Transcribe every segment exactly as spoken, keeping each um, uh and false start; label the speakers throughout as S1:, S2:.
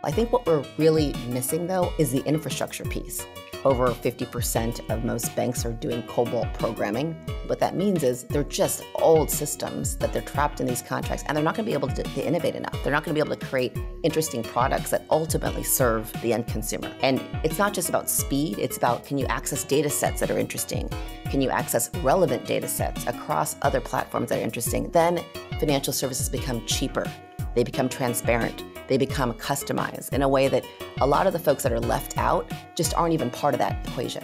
S1: I think what we're really missing, though, is the infrastructure piece. Over fifty percent of most banks are doing COBOL programming. What that means is they're just old systems that they're trapped in these contracts, and they're not going to be able to, to innovate enough. They're not going to be able to create interesting products that ultimately serve the end consumer. And it's not just about speed, it's about, can you access data sets that are interesting? Can you access relevant data sets across other platforms that are interesting? Then financial services become cheaper. They become transparent. They become customized in a way that a lot of the folks that are left out just aren't even part of that equation.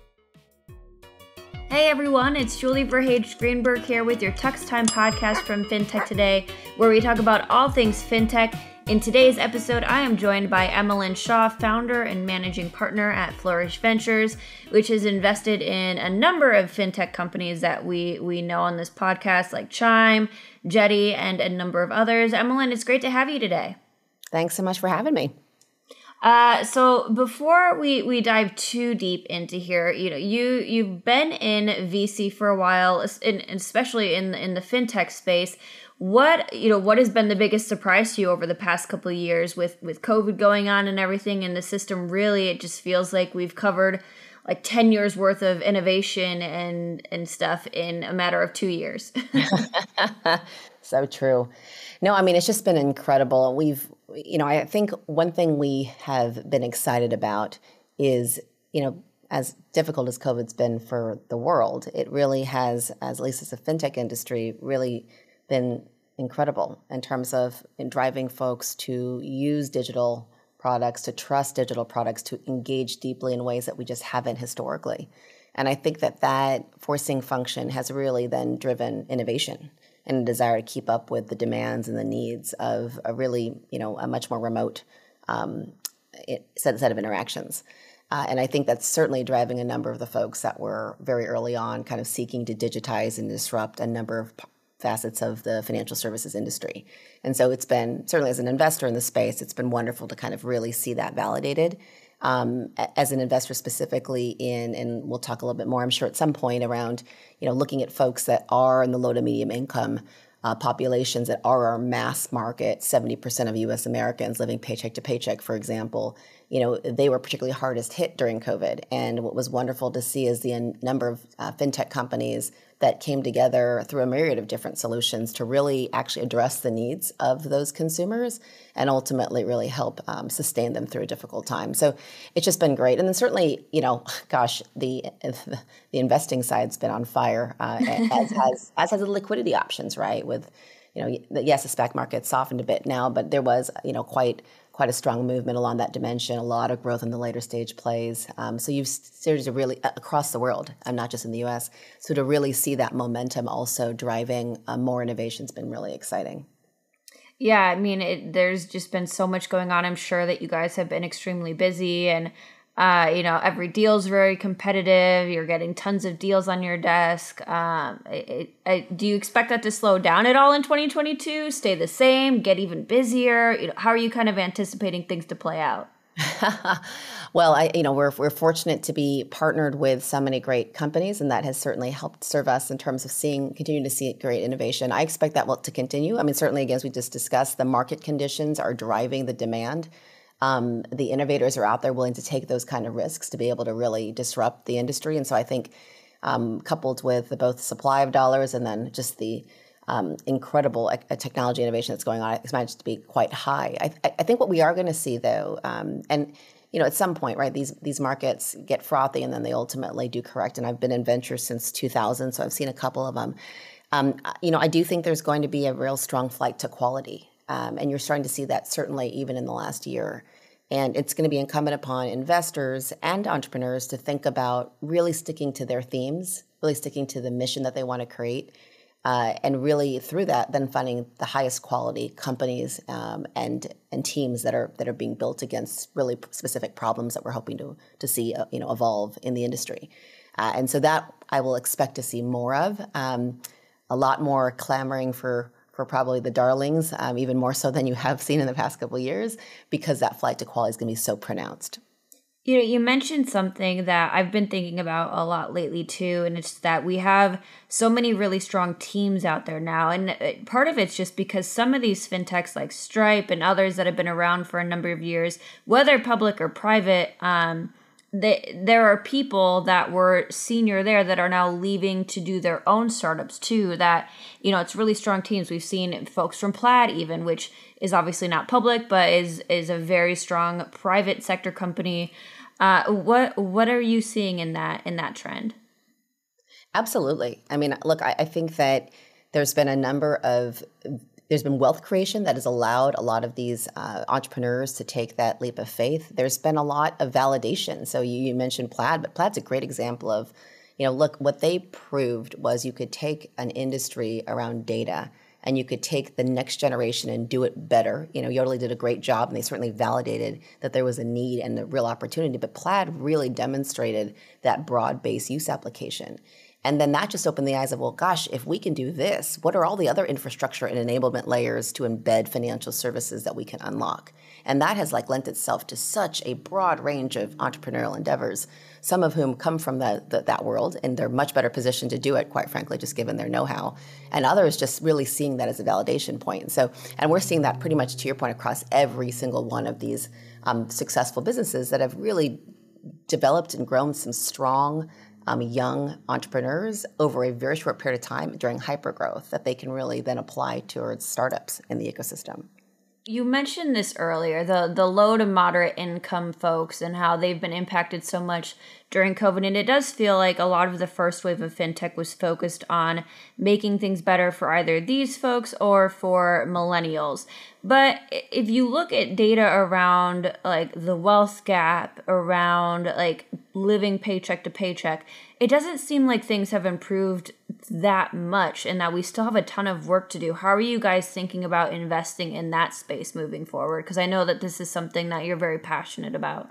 S2: Hey everyone, it's Julie Verhage Greenberg here with your Tux Time podcast from FinTech Today, where we talk about all things FinTech. In today's episode, I am joined by Emmalyn Shaw, founder and managing partner at Flourish Ventures, which has invested in a number of FinTech companies that we, we know on this podcast, like Chime, Jetty, and a number of others. Emmalyn, it's great to have you today.
S1: Thanks so much for having me.
S2: Uh, so before we, we dive too deep into here, you know, you, you've been in V C for a while, in, especially in, in the FinTech space. What, you know, what has been the biggest surprise to you over the past couple of years with, with COVID going on and everything in the system? Really, it just feels like we've covered like ten years worth of innovation and, and stuff in a matter of two years.
S1: So true. No, I mean, it's just been incredible. We've, you know, I think one thing we have been excited about is, you know, as difficult as COVID's been for the world, it really has, as at least as a FinTech industry, really been incredible in terms of in driving folks to use digital products, to trust digital products, to engage deeply in ways that we just haven't historically. And I think that that forcing function has really then driven innovation and a desire to keep up with the demands and the needs of a really, you know, a much more remote um, set, set of interactions. Uh, and I think that's certainly driving a number of the folks that were very early on kind of seeking to digitize and disrupt a number of facets of the financial services industry. And so it's been, certainly as an investor in the space, it's been wonderful to kind of really see that validated. Um, as an investor specifically in, and we'll talk a little bit more, I'm sure at some point around, you know, looking at folks that are in the low to medium income uh, populations that are our mass market, seventy percent of U S Americans living paycheck to paycheck, for example, you know, they were particularly hardest hit during COVID. And what was wonderful to see is the number of uh, FinTech companies that came together through a myriad of different solutions to really actually address the needs of those consumers and ultimately really help um, sustain them through a difficult time. So it's just been great. And then certainly, you know, gosh, the the investing side's been on fire, uh, as has as has the liquidity options, right? With, you know, yes, the SPAC market softened a bit now, but there was, you know, quite quite a strong movement along that dimension, a lot of growth in the later stage plays. Um, so you've started to really, across the world, and not just in the U S, so to really see that momentum also driving uh, more innovation has been really exciting.
S2: Yeah, I mean, it, there's just been so much going on. I'm sure that you guys have been extremely busy, and uh, you know, every deal is very competitive. You're getting tons of deals on your desk. Um, it, it, do you expect that to slow down at all in twenty twenty-two? Stay the same? Get even busier? You know, how are you kind of anticipating things to play out?
S1: Well, I, you know, we're we're fortunate to be partnered with so many great companies, and that has certainly helped serve us in terms of seeing, continue to see great innovation. I expect that will to continue. I mean, certainly, again, as we just discussed, the market conditions are driving the demand. Um, the innovators are out there willing to take those kind of risks to be able to really disrupt the industry. And so I think um, coupled with the, both supply of dollars and then just the um, incredible uh, technology innovation that's going on, it's managed to be quite high. I, I think what we are going to see, though, um, and you know, at some point, right, these these markets get frothy and then they ultimately do correct. And I've been in ventures since two thousand, so I've seen a couple of them. Um, you know, I do think there's going to be a real strong flight to quality. Um, and you're starting to see that certainly even in the last year. And it's going to be incumbent upon investors and entrepreneurs to think about really sticking to their themes, really sticking to the mission that they want to create, uh, and really through that, then finding the highest quality companies um, and and teams that are that are being built against really specific problems that we're hoping to to see uh, you know evolve in the industry. Uh, and so that I will expect to see more of, um, a lot more clamoring for. for probably the darlings, um, even more so than you have seen in the past couple of years, because that flight to quality is going to be so pronounced.
S2: You know, you mentioned something that I've been thinking about a lot lately too, and it's that we have so many really strong teams out there now. And it- part of it's just because some of these fintechs like Stripe and others that have been around for a number of years, whether public or private, um, they, there are people that were senior there that are now leaving to do their own startups too. That, you know, it's really strong teams. We've seen folks from Plaid even, which is obviously not public, but is is a very strong private sector company. Uh, what what are you seeing in that in that trend?
S1: Absolutely. I mean, look, I, I think that there's been a number of there's been wealth creation that has allowed a lot of these uh, entrepreneurs to take that leap of faith. There's been a lot of validation. So you, you mentioned Plaid, but Plaid's a great example of, you know, look, what they proved was you could take an industry around data and you could take the next generation and do it better. You know, Yodlee did a great job, and they certainly validated that there was a need and a real opportunity. But Plaid really demonstrated that broad-based use application. And then that just opened the eyes of, well, gosh, if we can do this, what are all the other infrastructure and enablement layers to embed financial services that we can unlock? And that has like lent itself to such a broad range of entrepreneurial endeavors, some of whom come from the, the, that world, and they're much better positioned to do it, quite frankly, just given their know-how. And others just really seeing that as a validation point. And so, and we're seeing that pretty much, to your point, across every single one of these um, successful businesses that have really developed and grown some strong Um, young entrepreneurs over a very short period of time during hypergrowth that they can really then apply towards startups in the ecosystem.
S2: You mentioned this earlier, the the low to moderate income folks and how they've been impacted so much during COVID. And it does feel like a lot of the first wave of fintech was focused on making things better for either these folks or for millennials. But if you look at data around like the wealth gap, around like living paycheck to paycheck, it doesn't seem like things have improved that much and that we still have a ton of work to do. How are you guys thinking about investing in that space moving forward? Because I know that this is something that you're very passionate about.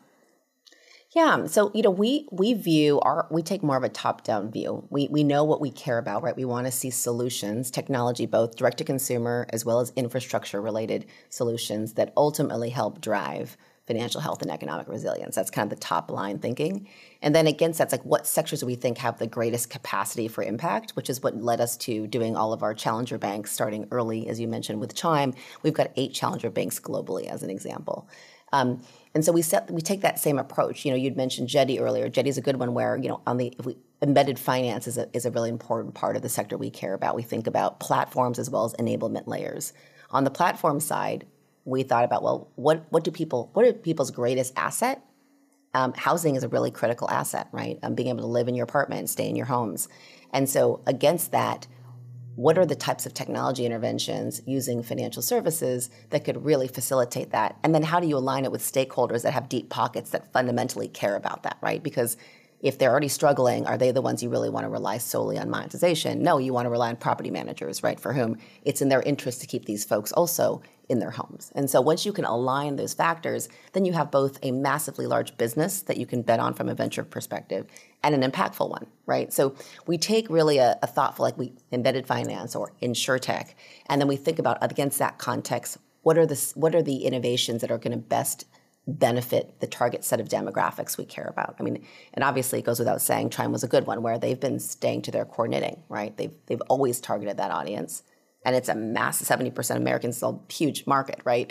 S1: Yeah, so you know, we we view our we take more of a top-down view. We we know what we care about, right? We want to see solutions, technology, both direct to consumer as well as infrastructure related solutions that ultimately help drive financial health and economic resilience. That's kind of the top line thinking. And then against that's like what sectors do we think have the greatest capacity for impact, which is what led us to doing all of our challenger banks starting early, as you mentioned, with Chime. We've got eight challenger banks globally as an example. Um, and so we set we take that same approach. You know, you'd mentioned Jetty earlier. Jetty's a good one where, you know, on the if we, embedded finance is a is a really important part of the sector we care about. We think about platforms as well as enablement layers. On the platform side, we thought about, well, what what do people what are people's greatest asset? Um, housing is a really critical asset, right? Um, being able to live in your apartment, stay in your homes. And so against that, what are the types of technology interventions using financial services that could really facilitate that? And then how do you align it with stakeholders that have deep pockets that fundamentally care about that, right? Because if they're already struggling, are they the ones you really want to rely solely on monetization? No, you want to rely on property managers, right, for whom it's in their interest to keep these folks also in their homes. And so once you can align those factors, then you have both a massively large business that you can bet on from a venture perspective and an impactful one, right? So we take really a, a thoughtful, like we embedded finance or insurtech, and then we think about against that context, what are the what are the innovations that are going to best benefit the target set of demographics we care about. I mean, and obviously it goes without saying, Chime was a good one where they've been staying to their core knitting, right? They've they've always targeted that audience. And it's a massive seventy percent Americans, still huge market, right?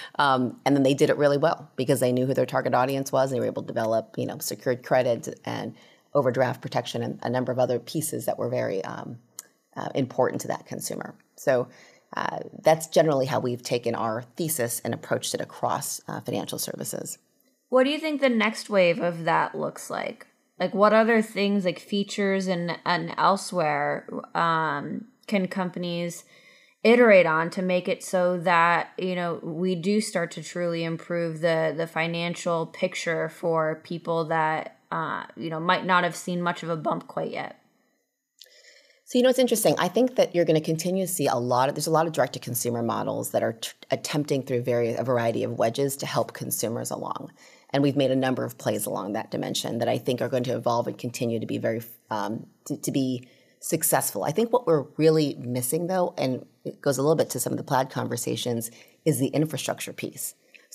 S1: um, and then they did it really well because they knew who their target audience was. And they were able to develop, you know, secured credit and overdraft protection and a number of other pieces that were very um, uh, important to that consumer. So uh, that's generally how we've taken our thesis and approached it across uh, financial services.
S2: What do you think the next wave of that looks like? Like what other things like features and, and elsewhere um, can companies iterate on to make it so that, you know, we do start to truly improve the the financial picture for people that, uh, you know, might not have seen much of a bump quite yet?
S1: So, you know, it's interesting. I think that you're going to continue to see a lot of, there's a lot of direct-to-consumer models that are t- attempting through various, a variety of wedges to help consumers along. And we've made a number of plays along that dimension that I think are going to evolve and continue to be very, um, to, to be successful. I think what we're really missing, though, and it goes a little bit to some of the Plaid conversations, is the infrastructure piece.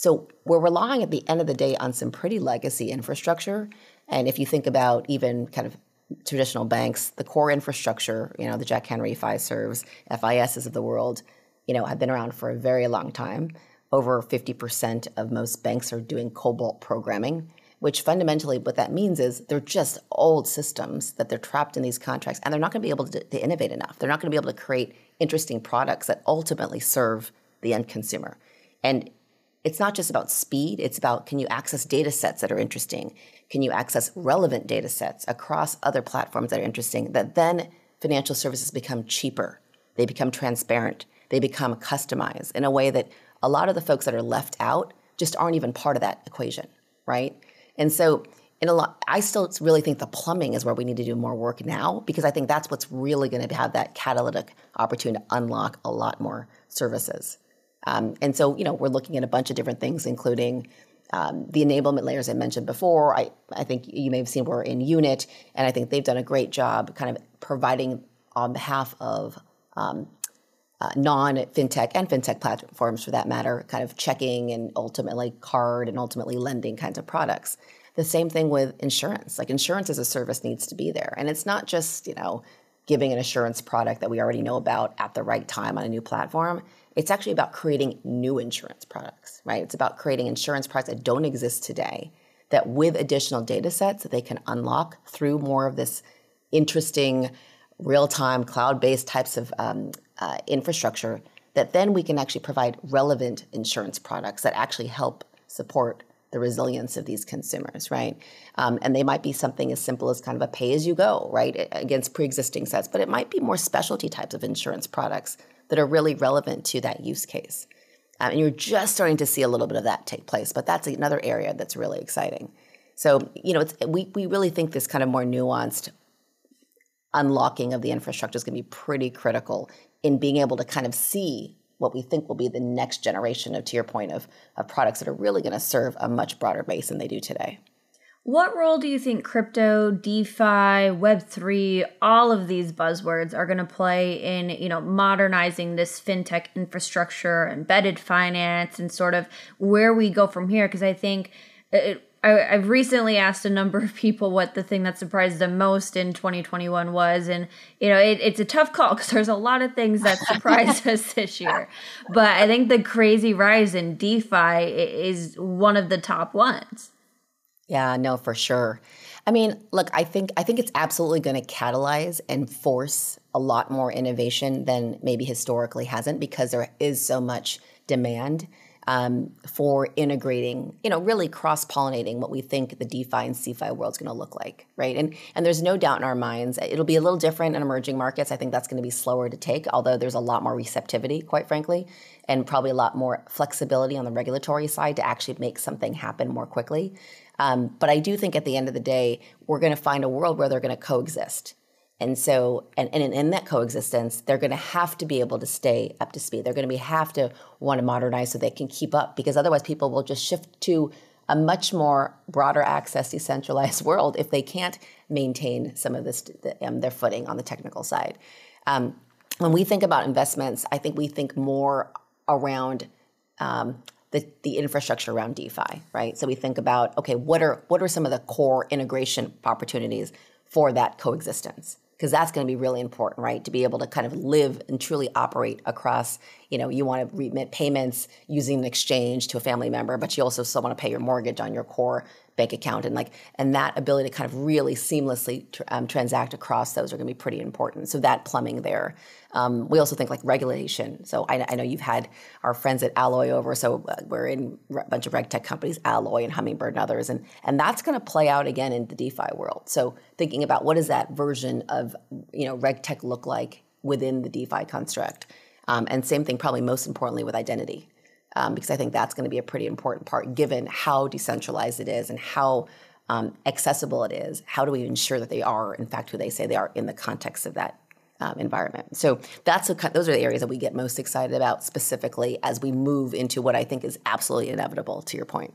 S1: So we're relying at the end of the day on some pretty legacy infrastructure. And if you think about even kind of traditional banks, the core infrastructure, you know, the Jack Henry, Fiservs, F I Ss of the world, you know, have been around for a very long time. Over fifty percent of most banks are doing COBOL programming, which fundamentally what that means is they're just old systems that they're trapped in these contracts, and they're not going to be able to, to innovate enough. They're not going to be able to create interesting products that ultimately serve the end consumer. And it's not just about speed, it's about, can you access data sets that are interesting? Can you access relevant data sets across other platforms that are interesting, that then financial services become cheaper, they become transparent, they become customized in a way that a lot of the folks that are left out just aren't even part of that equation, right? And so in a lot, I still really think the plumbing is where we need to do more work now, because I think that's what's really going to have that catalytic opportunity to unlock a lot more services. Um, and so, you know, we're looking at a bunch of different things, including um, the enablement layers I mentioned before. I, I think you may have seen we're in Unit, and I think they've done a great job kind of providing on behalf of um, uh, non-fintech and fintech platforms, for that matter, kind of checking and ultimately card and ultimately lending kinds of products. The same thing with insurance. Like, insurance as a service needs to be there. And it's not just, you know, giving an insurance product that we already know about at the right time on a new platform. It's actually about creating new insurance products, right? It's about creating insurance products that don't exist today, that with additional data sets that they can unlock through more of this interesting real-time cloud-based types of um, uh, infrastructure, that then we can actually provide relevant insurance products that actually help support the resilience of these consumers, right? Um, and they might be something as simple as kind of a pay-as-you-go, right, against pre-existing sets, but it might be more specialty types of insurance products that are really relevant to that use case. Um, and you're just starting to see a little bit of that take place, but that's another area that's really exciting. So, you know, it's, we, we really think this kind of more nuanced unlocking of the infrastructure is going to be pretty critical in being able to kind of see what we think will be the next generation of, to your point, of, of products that are really going to serve a much broader base than they do today.
S2: What role do you think crypto, DeFi, Web three, all of these buzzwords are going to play in, you know, modernizing this fintech infrastructure, embedded finance, and sort of where we go from here? Because I think it, I, I've recently asked a number of people what the thing that surprised them most in twenty twenty-one was, and you know, it, it's a tough call because there's a lot of things that surprised us this year. But I think the crazy rise in DeFi is one of the top ones.
S1: Yeah, no, for sure. I mean, look, I think I think it's absolutely going to catalyze and force a lot more innovation than maybe historically hasn't, because there is so much demand um, for integrating, you know, really cross-pollinating what we think the DeFi and CeFi world's going to look like, right? And and there's no doubt in our minds it'll be a little different in emerging markets. I think that's going to be slower to take, although there's a lot more receptivity, quite frankly, and probably a lot more flexibility on the regulatory side to actually make something happen more quickly. Um, but I do think at the end of the day, we're going to find a world where they're going to coexist. And so, and, and in that coexistence, they're going to have to be able to stay up to speed. They're going to be have to want to modernize so they can keep up, because otherwise people will just shift to a much more broader access, decentralized world if they can't maintain some of this, um, their footing on the technical side. Um, when we think about investments, I think we think more around um, the, the infrastructure around DeFi, right? So we think about, okay, what are what are some of the core integration opportunities for that coexistence? Because that's going to be really important, right? To be able to kind of live and truly operate across, you know, you want to remit payments using an exchange to a family member, but you also still want to pay your mortgage on your core bank account. And like, and that ability to kind of really seamlessly tr- um, transact across those are going to be pretty important. So that plumbing there. Um, we also think like regulation. So I, I know you've had our friends at Alloy over. So uh, we're in a bunch of reg tech companies, Alloy and Hummingbird and others. And, and that's going to play out again in the DeFi world. So thinking about what does that version of, you know, reg tech look like within the DeFi construct? Um, and same thing, probably most importantly with identity. Um, because I think that's going to be a pretty important part, given how decentralized it is and how um, accessible it is. How do we ensure that they are, in fact, who they say they are in the context of that um, environment? So that's a, those are the areas that we get most excited about specifically as we move into what I think is absolutely inevitable, to your point.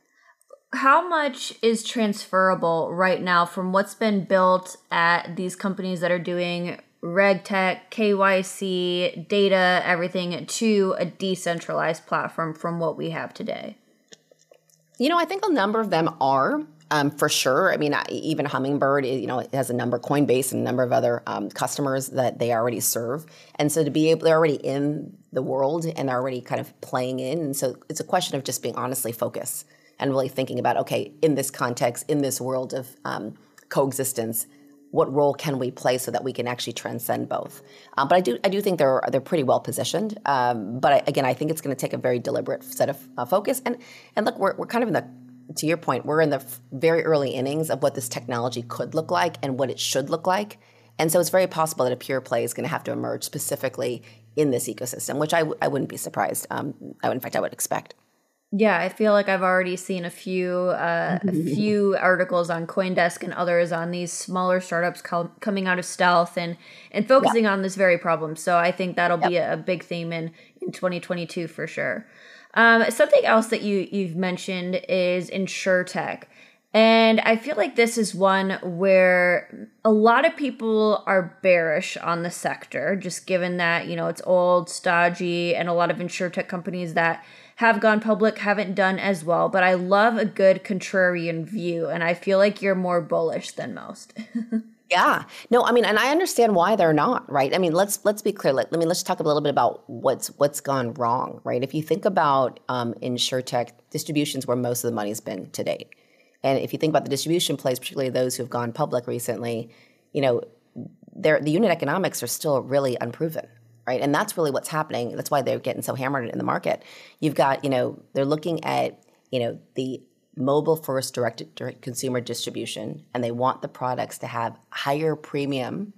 S2: How much is transferable right now from what's been built at these companies that are doing RegTech, K Y C, data, everything, to a decentralized platform from what we have today?
S1: You know, I think a number of them are. Um, for sure. I mean, even Hummingbird, you know, it has a number, Coinbase, and a number of other um, customers that they already serve. And so to be able, they're already in the world and they're already kind of playing in. And so it's a question of just being honestly focused and really thinking about, okay, in this context, in this world of um, coexistence, what role can we play so that we can actually transcend both? Um, but I do, I do think they're they're pretty well positioned. Um, but I, again, I think it's going to take a very deliberate set of uh, focus. And and look, we're we're kind of in the to your point, we're in the f- very early innings of what this technology could look like and what it should look like. And so it's very possible that a pure play is going to have to emerge specifically in this ecosystem, which I, w- I wouldn't be surprised. Um, I would, in fact, I would expect.
S2: Yeah, I feel like I've already seen a few uh, a few articles on CoinDesk and others on these smaller startups co- coming out of stealth and and focusing yep. on this very problem. So I think that'll yep. be a, a big theme in, in twenty twenty-two for sure. Um, something else that you, you've mentioned is InsurTech. And I feel like this is one where a lot of people are bearish on the sector, just given that, you know, it's old, stodgy, and a lot of InsurTech companies that have gone public haven't done as well. But I love a good contrarian view, and I feel like you're more bullish than most.
S1: Yeah. No, I mean, and I understand why they're not, right? I mean, let's let's be clear. Let, I mean, let's talk a little bit about what's what's gone wrong, right? If you think about um, InsurTech, distribution's where most of the money's been to date. And if you think about the distribution plays, particularly those who have gone public recently, you know, the unit economics are still really unproven, right? And that's really what's happening. That's why they're getting so hammered in the market. You've got, you know, they're looking at, you know, the mobile first direct, direct consumer distribution, and they want the products to have higher premium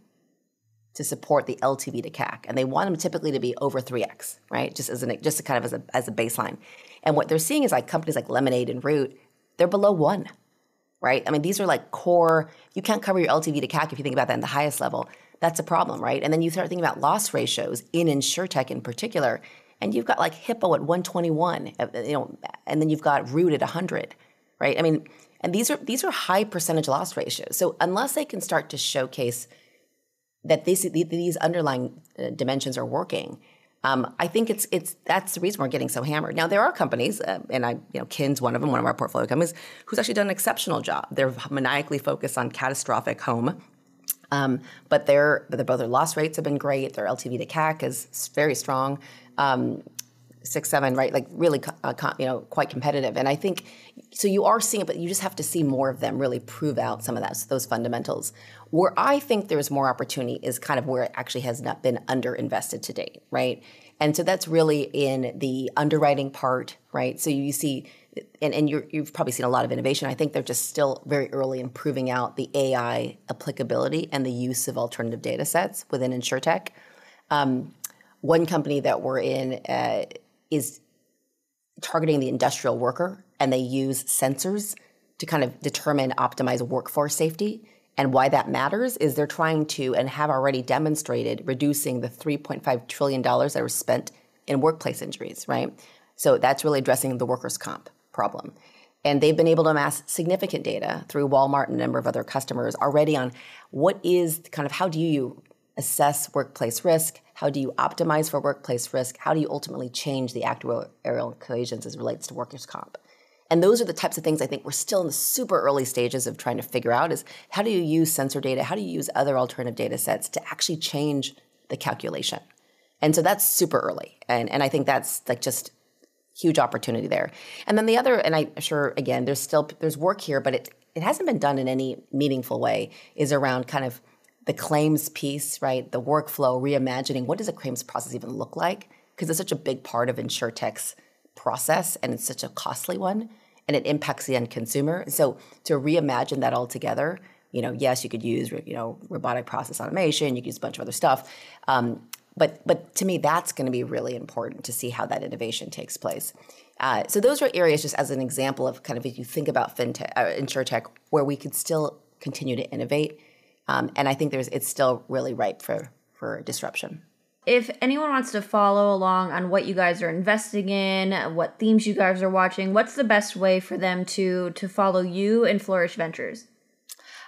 S1: to support the L T V to C A C, and they want them typically to be over three X, right? Just as an just kind of as a as a baseline. And what they're seeing is like companies like Lemonade and Root, they're below one, right? I mean, these are like core. You can't cover your L T V to C A C if you think about that in the highest level. That's a problem, right? And then you start thinking about loss ratios in InsurTech in particular, and you've got like Hippo at one twenty-one, you know, and then you've got Root at one hundred. Right? I mean, and these are these are high percentage loss ratios. So unless they can start to showcase that these these underlying uh, dimensions are working, um, I think it's it's that's the reason we're getting so hammered. Now there are companies, uh, and I you know Kin's one of them, one of our portfolio companies, who's actually done an exceptional job. They're maniacally focused on catastrophic home, um, but their both their loss rates have been great. Their L T V to C A C is very strong. Um, six, seven, right? Like really, uh, you know, quite competitive. And I think, so you are seeing it, but you just have to see more of them really prove out some of that, those fundamentals. Where I think there's more opportunity is kind of where it actually has not been underinvested to date, right? And so that's really in the underwriting part, right? So you see, and, and you're, you've probably seen a lot of innovation. I think they're just still very early in proving out the A I applicability and the use of alternative data sets within InsurTech. Um, one company that we're in, uh, is targeting the industrial worker, and they use sensors to kind of determine, optimize workforce safety. And why that matters is they're trying to, and have already demonstrated, reducing the three point five trillion dollars that were spent in workplace injuries, right? So that's really addressing the workers' comp problem. And they've been able to amass significant data through Walmart and a number of other customers already on what is kind of, how do you assess workplace risk? How do you optimize for workplace risk? How do you ultimately change the actuarial equations as it relates to workers' comp? And those are the types of things I think we're still in the super early stages of trying to figure out is how do you use sensor data? How do you use other alternative data sets to actually change the calculation? And so that's super early. And, and I think that's like just huge opportunity there. And then the other, and I'm sure, again, there's still, there's work here, but it, it hasn't been done in any meaningful way, is around kind of the claims piece, right? The workflow, reimagining, what does a claims process even look like? Because it's such a big part of InsurTech's process, and it's such a costly one, and it impacts the end consumer. So to reimagine that altogether, you know, yes, you could use, you know, robotic process automation, you could use a bunch of other stuff. Um, but but to me, that's going to be really important to see how that innovation takes place. Uh, so those are areas, just as an example of kind of, if you think about fintech, uh, InsurTech, where we could still continue to innovate. Um, and I think there's it's still really ripe for, for disruption.
S2: If anyone wants to follow along on what you guys are investing in, what themes you guys are watching, what's the best way for them to to follow you and Flourish Ventures?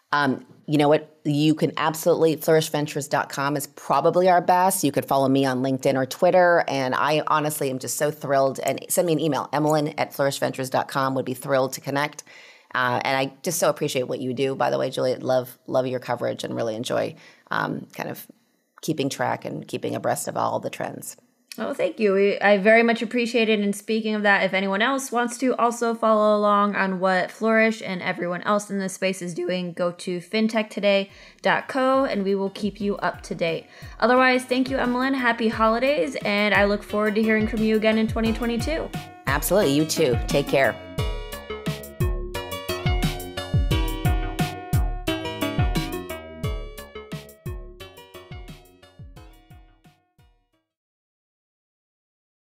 S1: Um, you know what? You can absolutely, flourish ventures dot com is probably our best. You could follow me on LinkedIn or Twitter. And I honestly am just so thrilled. And send me an email, Emmelyn at flourish ventures dot com. Would be thrilled to connect. Uh, and I just so appreciate what you do. By the way, Juliet, love love your coverage and really enjoy um, kind of keeping track and keeping abreast of all the trends.
S2: Oh, thank you. We, I very much appreciate it. And speaking of that, if anyone else wants to also follow along on what Flourish and everyone else in this space is doing, go to fintech today dot co and we will keep you up to date. Otherwise, thank you, Emmelyn. Happy holidays. And I look forward to hearing from you again in twenty twenty-two.
S1: Absolutely. You too. Take care.